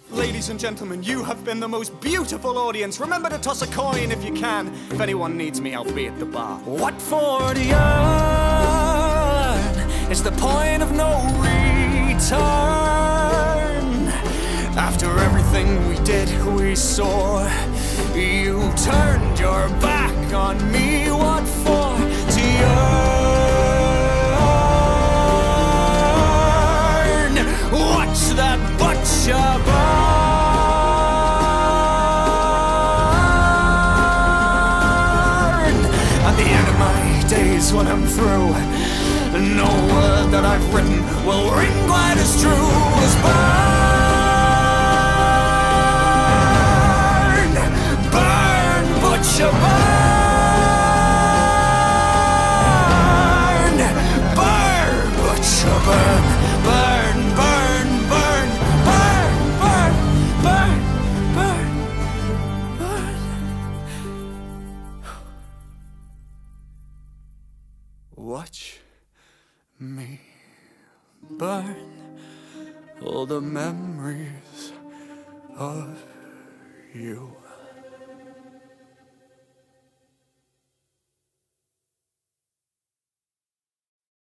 Ladies and gentlemen, you have been the most beautiful audience. Remember to toss a coin if you can. If anyone needs me, I'll be at the bar. What for to yearn? It's the point of no return. After everything we did, we saw, you turned your back on me. What for to yearn? Watch that butcher burn. At the end of my days when I'm through, no word that I've written will ring quite as true as burn. Burn, butcher, burn. Burn, butcher, burn. Burn, burn, burn. Burn, burn, burn, burn, burn. Watch me burn all the memories of you.